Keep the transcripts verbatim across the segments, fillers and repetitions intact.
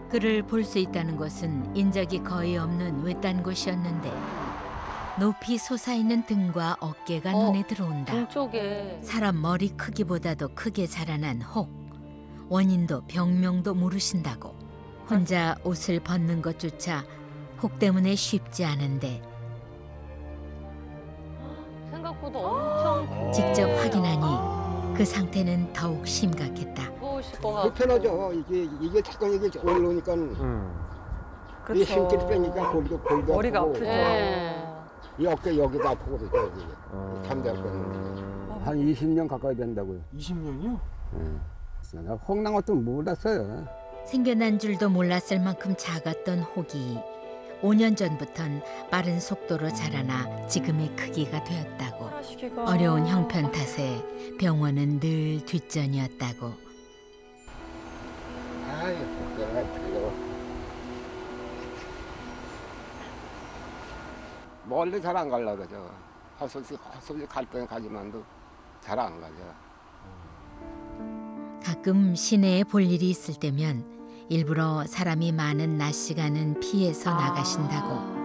그를 볼 수 있다는 곳은 인적이 거의 없는 외딴 곳이었는데 높이 솟아있는 등과 어깨가 어, 눈에 들어온다. 등 쪽에. 사람 머리 크기보다도 크게 자라난 혹. 원인도 병명도 모르신다고. 혼자 옷을 벗는 것조차 혹 때문에 쉽지 않은데 생각보다 엄청 직접 확인하니 그 상태는 더욱 심각했다. 무거우실 것 같고. 불편하죠. 이게 이게 자꾸 이게 올라오니까 음. 이 힘줄 빼니까 골도 골도 머리가 아프고, 아프죠. 네. 이 어깨 여기도 아프고 그러죠. 여기. 어. 잠잘 거는 한 이십 년 가까이 된다고요. 이십 년이요? 네. 나 홍난 것도 몰랐어요. 생겨난 줄도 몰랐을 만큼 작았던 혹이 오 년 전부턴 빠른 속도로 자라나 지금의 크기가 되었다고. 시기가... 어려운 형편 탓에 병원은 늘 뒷전이었다고. 아유, 내가 그거 멀리 잘 안 가려고 그러죠. 헛소리 헛소리 갈 때는 가지만도 잘 안 가죠. 가끔 시내에 볼 일이 있을 때면 일부러 사람이 많은 낮 시간은 피해서 아. 나가신다고.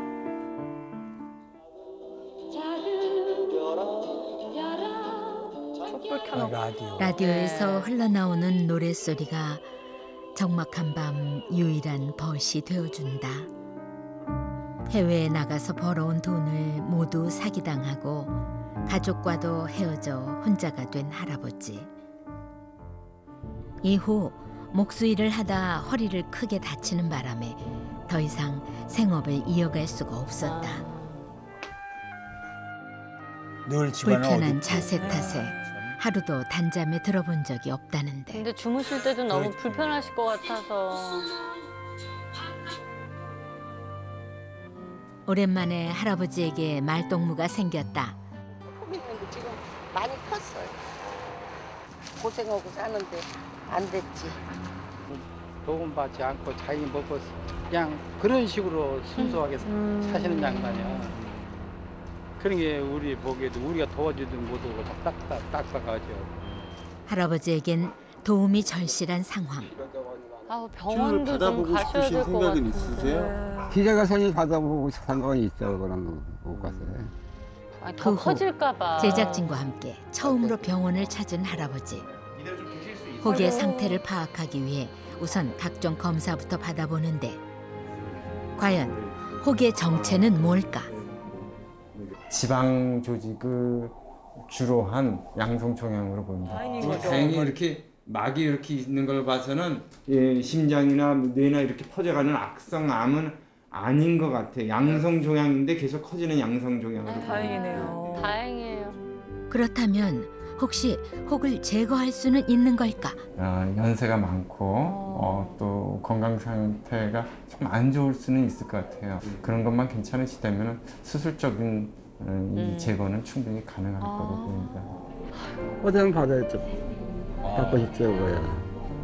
촛불 켜놓고. 라디오. 라디오에서 흘러나오는 노랫소리가 적막한 밤 유일한 벗이 되어준다. 해외에 나가서 벌어온 돈을 모두 사기당하고 가족과도 헤어져 혼자가 된 할아버지. 이후 목수일을 하다 허리를 크게 다치는 바람에 더 이상 생업을 이어갈 수가 없었다. 늘 집안은 불편한 어둡고. 자세 탓에 하루도 단잠에 들어본 적이 없다는데 근데 주무실 때도 너무 그- 불편하실 것 같아서. 오랜만에 할아버지에게 말동무가 생겼다. 품 있는 게 지금 많이 컸어요. 고생하고 사는데 안 됐지. 도움받지 않고 자기 먹고 그냥 그런 식으로 순수하게 음. 사시는 양반이야. 그런 게 우리 보기에도 우리가 도와주든 못하고 딱딱 딱딱하죠. 할아버지에겐 도움이 절실한 상황. 아우, 병원도 좀 가셔야 될 것 같은데. 네. 기자가 생일 받아보고 생각이 있어. 그러면 못 갔어요. 아니, 더 그 후 커질까 봐. 제작진과 함께 처음으로 병원을 찾은 할아버지. 혹의 상태를 파악하기 위해 우선 각종 검사부터 받아보는데 과연 혹의 정체는 뭘까? 지방 조직을 주로 한 양성종양으로 봅니다. 다행인 어, 거죠. 다행히 이렇게 막이 이렇게 있는 걸 봐서는 예, 심장이나 뇌나 이렇게 퍼져가는 악성암은 아닌 것 같아요. 양성종양인데 계속 커지는 양성종양으로. 다행이네요. 다행이에요. 그렇다면 혹시 혹을 제거할 수는 있는 걸까? 아, 연세가 많고 어, 또 건강 상태가 좀 안 좋을 수는 있을 것 같아요. 그런 것만 괜찮으시다면 수술적인 어, 이 음. 제거는 충분히 가능할 아. 거로 보입니다. 어디는 받아야죠. 받고 싶죠, 그거야.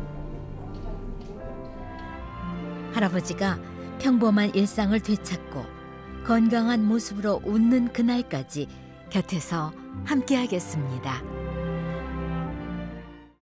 할아버지가 평범한 일상을 되찾고 건강한 모습으로 웃는 그날까지 곁에서 함께하겠습니다.